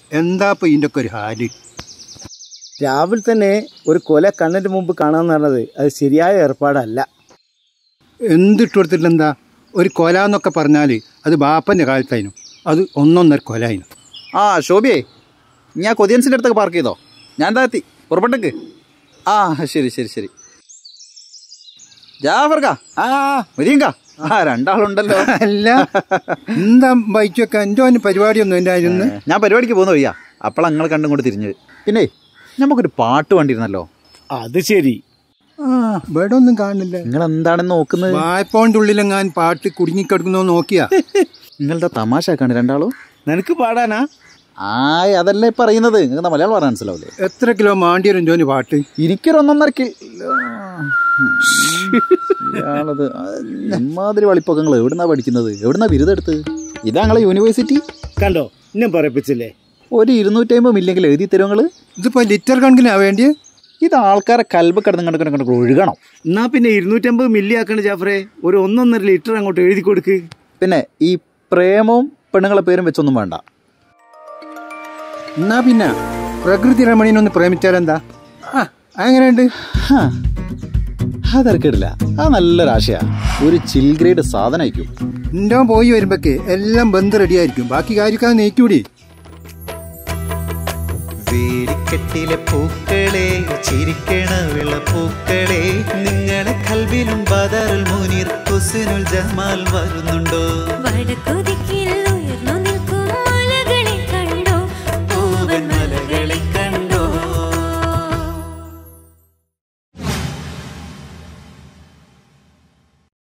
എന്താ ഇപ്പൊ ഇതിൻ്റെ ഒക്കെ ഒരു ഹാല്? രാവിലെ തന്നെ ഒരു കൊല കണ്ണിന്റെ മുമ്പ് കാണാന്ന് പറഞ്ഞത് അത് ശരിയായ ഏർപ്പാടല്ല. എന്തിട്ട് കൊടുത്തിട്ട് എന്താ? ഒരു കൊല എന്നൊക്കെ പറഞ്ഞാൽ അത് ബാപ്പൻ്റെ കാലത്തായിരുന്നു, അത് 1.5 കൊലായിരുന്നു. ആ ശോഭിയേ, ഞാൻ കൊതിയൻസിൻ്റെ അടുത്തൊക്കെ പാർക്ക് ചെയ്തോ? ഞാൻ എന്താ എത്തി, പുറപ്പെട്ടേക്ക്. ആ ശരി ശരി ശരി. ജാഫർക്കാ, മുരീങ്കാ, രണ്ടാളുണ്ടല്ലോ. അല്ല എന്താ ബൈക്കൊക്കെ എൻ്റെ പരിപാടിയൊന്നും ഉണ്ടായിരുന്നു. ഞാൻ പരിപാടിക്ക് പോകുന്ന വയ്യ, അപ്പോഴാണ് നിങ്ങൾ കണ്ടും കൊണ്ട് തിരിഞ്ഞത്. പിന്നെ നമുക്കൊരു പാട്ട് വേണ്ടിയിരുന്നല്ലോ. അത് ശരി. ഇവിടെ ഒന്നും കാണുന്നില്ല. നിങ്ങൾ എന്താണെന്ന് നോക്കുന്നത്? വായ്പോന്റെ ഉള്ളിലെങ്ങാൻ പാട്ട് കുടുങ്ങിക്കിടക്കുന്നോ നോക്കിയാ? നിങ്ങളുടെ തമാശ ആക്കാണ് രണ്ടാളും. നിനക്ക് പാടാനാ? അതല്ലേ പറയുന്നത്, നിങ്ങൾക്ക് മലയാളം പറയാൻ മനസ്സിലാവില്ലേ? എത്ര കിലോ മാണ്ടിയൊരു ജോന് പാട്ട്? എനിക്കൊരു 1.5 കിലോ. ഇയാളത് എമ്മാതിരി വളിപ്പൊക്കെ നിങ്ങൾ എവിടുന്നാ പഠിക്കുന്നത്? എവിടുന്നാ ബിരുദെടുത്ത്? ഇതാ നിങ്ങളെ യൂണിവേഴ്സിറ്റി? കണ്ടോ, എന്നെ പറയിപ്പിച്ചില്ലേ? ഒരു 250 മില്ലിയെങ്കിൽ എഴുതി തരുങ്ങൾ. ഇതിപ്പോ ലിറ്റർ കണക്കിനാ വേണ്ടിയ? ഇത് ആൾക്കാരെ കൽബ് കിടന്ന് ഒഴുകണം. എന്നാ പിന്നെ 250 മില്ലി ആക്കണ ജാഫറെ, ഒരു 1.5 ലിറ്റർ അങ്ങോട്ട് എഴുതി കൊടുക്ക്. പിന്നെ ഈ പ്രേമവും പെണ്ണുങ്ങളെ പേരും വെച്ചൊന്നും വേണ്ട. എന്നാ പിന്നെ പ്രകൃതി രമണീനൊന്ന് പ്രേമിച്ചാലെന്താ? അങ്ങനെയുണ്ട്. അതെടുക്കിടില്ല, അത് നല്ലൊരു ആശയാ. ഒരു ചിൽ ഗ്രേഡ് സാധനമായിരിക്കും. എന്തോ പോയി വരുമ്പോഴേക്ക് എല്ലാം ബന്ധം റെഡിയായിരിക്കും. ബാക്കി കാര്യക്കാർ നീക്കൂടി. വേടിക്കെട്ടിലെ പൂക്കളെ, ചിരിക്കണ വിളപ്പൂക്കളെ, നിങ്ങളെ കൽവിലും ബദറുൽ മുനീർ ഹുസ്നുൽ ജമാൽ വരുന്നുണ്ടോ?